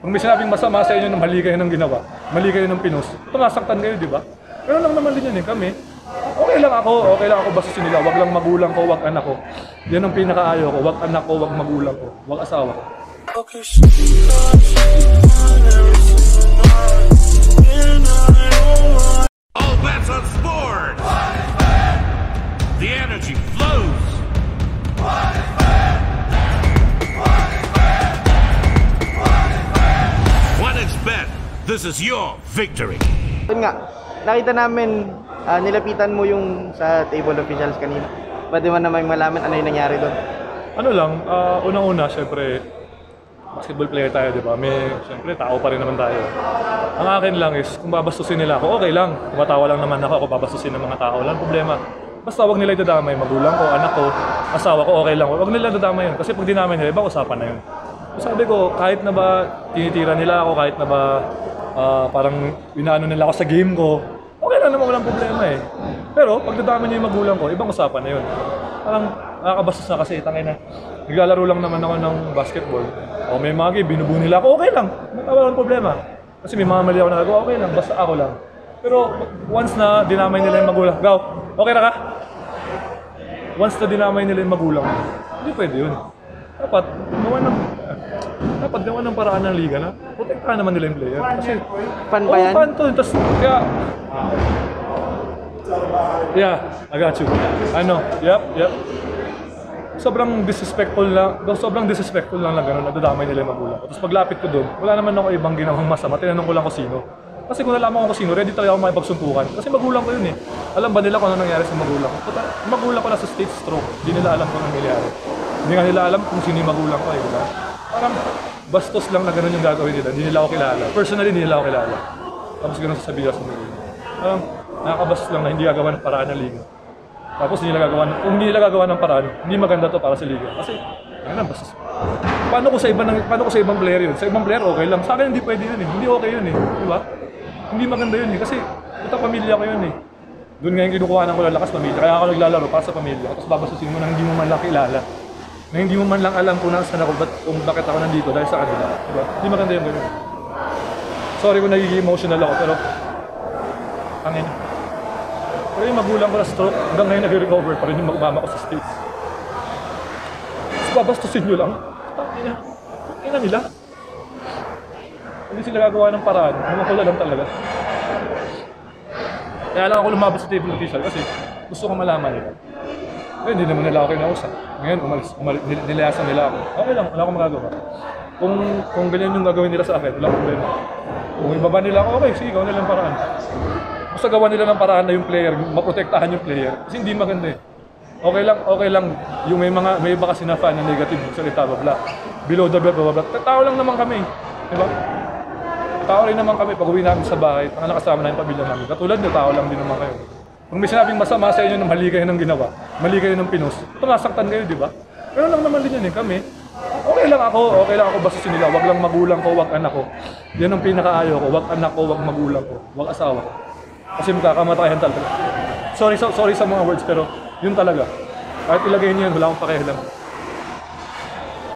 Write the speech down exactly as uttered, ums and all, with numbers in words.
Kung may sinabing masama sa inyo na mali kayo ng ginawa, mali kayo ng pinos, tumasaktan kayo, di ba? Pero lang naman din yun eh, kami. Okay lang ako, okay lang ako bastusin nila. Wag lang magulang ko, wag anak ko. Yan ang pinakaayaw ko, wag anak ko, wag magulang ko, wag asawa ko. All bets on sport! The energy flows! One is bet, this is your victory. Yun nga, nakita namin uh, nilapitan mo yung sa table officials kanina. Pwede mo naman malaman ano yung nangyari doon? Ano lang, uh, unang-una, syempre, basketball player tayo, di ba? May, syempre, tao pa rin naman tayo. Ang akin lang is, kung babastusin nila ako, okay lang. Tumatawa lang naman ako, ako babastusin ng mga tao, walang problema. Basta wag nila idadamay, magulang ko, anak ko, asawa ko, okay lang. Wag nila idadamay yun, kasi pag dinamay nila, iba usapan na yun. So, sabi ko, kahit na ba tinitira nila ako, kahit na ba uh, parang inaano nila ako sa game ko, okay lang naman, walang problema eh. Pero, pag dadamay niyo yung magulang ko, ibang usapan na yun. Parang nakakabastos na kasi, tangay na. Naglalaro lang naman ako ng basketball. O may mga game, binubuo nila ako, okay lang. Walang problema. Kasi may mga mali ako nagagawa, okay lang, basta ako lang. Pero once na dinamay nila yung magulang, Gaw, okay na ka? Once na dinamay nila yung magulang, hindi pwede yun. Dapat gawa ng, dapat gawa ng paraan ng liga na protektahan naman nila yung player. Kasi, fan ba yan? Oh, fan to. Tapos, kaya, yeah, I got you. Ano, yep, yep. Sobrang disrespectful lang, sobrang disrespectful lang lang gano'n, nadadamay nila yung magulang ko. Tapos paglapit ko doon, wala naman ako ibang ginawang masama, tinanong ko lang kung sino. Kasi kung nalaman ko kung sino, ready talaga ako makipagsuntukan. Kasi magulang ko yun eh. Alam ba nila kung ano nangyari sa magulang ko? Magulang ko nasa state stroke, hindi nila alam kung ano nangyari. Hindi nga nila alam kung sino yung magulang ko eh, diba? Parang bastos lang na gano'n yung gagawin nila, hindi nila ako kilala. Personally, hindi nila ako kilala. Tapos gano'n sasabihin sa magulang. Parang nakakabastos lang na hindi gagawa ng paraan ng liga. Tapos hindi nila gagawa, kung hindi nila gagawa ng paraan, hindi maganda to para sa liga. Kasi, ano na, bastos. Paano ko sa ibang, paano ko sa ibang player yun? Sa ibang player, okay lang. Sa akin, hindi pwede yun eh. Hindi okay yun eh. Diba? Hindi maganda yun eh. Kasi, puta pamilya ko yun eh. Doon ngayon kinukuha ng ko lalakas pamilya. Kaya ako naglalaro para sa pamilya. Tapos babastusin mo na hindi mo man lang kilala. Na hindi mo man lang alam kung nasaan ako, ba't, kung bakit ako nandito dahil sa kanila. Diba? Hindi maganda yung gano'n. Sorry kung nagiging emotional ako, pero tangin. Pero yung magulang ko na stroke, hanggang ngayon nag-recover pa rin yung mama ko sa States. Tapos babastusin nyo lang. Tangin na. Tangin na nila. Hindi sila gagawa ng paraan. Naman ko lang talaga. Kaya lang ako lumabas sa table official kasi gusto ko malaman nila. Eh, hindi naman nila ako kinausap. Ngayon, umalis, umalis, nilayasan nila ako. Okay lang, wala akong magagawa. Kung, kung ganyan yung gagawin nila sa akin, wala akong problema. Kung ibaba nila ako, okay, sige, gawin nila ng paraan. Basta gawa nila ng paraan na yung player, maprotektahan yung player. Kasi hindi maganda eh. Okay lang, okay lang, yung may mga, may iba kasi na fan na negative salita, bla bla. Below the belt, bla bla. Tao lang naman kami, di ba? Tao rin naman kami pag uwi namin sa bahay, ang nakasama na yung pamilya namin. Katulad nyo, tao lang din naman kayo. Kung may sinabing masama sa inyo na mali kayo ng ginawa, mali kayo ng pinos, tumasaktan kayo, di ba? Pero lang naman din yun eh, kami. Okay lang ako, okay lang ako bastusin nila, wag lang magulang ko, wag anak ko. Yan ang pinakaayaw ko, wag anak ko, wag magulang ko, wag asawa ko. Kasi magkakamatayan talaga. Sorry, so, sorry sa mga words pero yun talaga. Kahit ilagay niyo yun, wala akong pakialam.